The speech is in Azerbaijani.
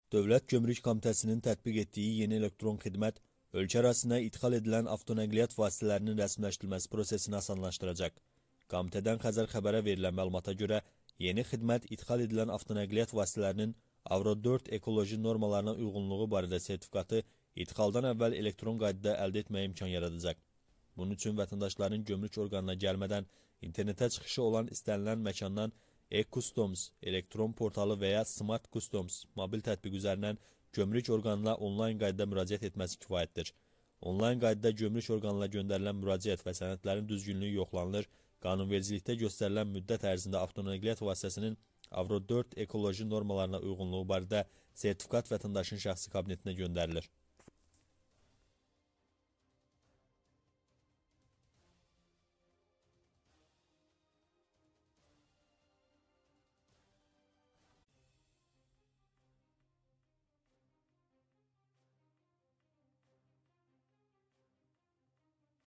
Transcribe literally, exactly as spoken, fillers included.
Dövlət Gömrük Komitəsinin tətbiq etdiyi yeni elektron xidmət ölkə ərazisinə idxal edilən avtonəqliyyat vasitələrinin rəsmiləşdirilməsi prosesini asanlaşdıracaq. Komitədən Xəzər xəbərə verilən məlumata görə, yeni xidmət idxal edilən avtonəqliyyat vasitələrinin Avro dörd ekoloji normalarına uyğunluğu barədə sertifikatı idxaldan əvvəl elektron qaydada əldə etməyə imkan yaradacaq. Bunun üçün vətəndaşların gömrük orqanına gəlmədən internetə çıxışı olan istənilən məkandan e-Customs elektron portalı və ya Smart Customs mobil tətbiq üzərindən gömrük orqanına onlayn qaydada müraciət etməsi kifayətdir. Onlayn qaydada gömrük orqanına göndərilən müraciət və sənədlərin düzgünlüyü yoxlanılır, qanunvericilikdə göstərilən müddət ərzində avtonəqliyyat vasitəsinin Avro dörd ekoloji normalarına uyğunluğu barədə sertifikat vətəndaşın şəxsi kabinetinə göndərilir.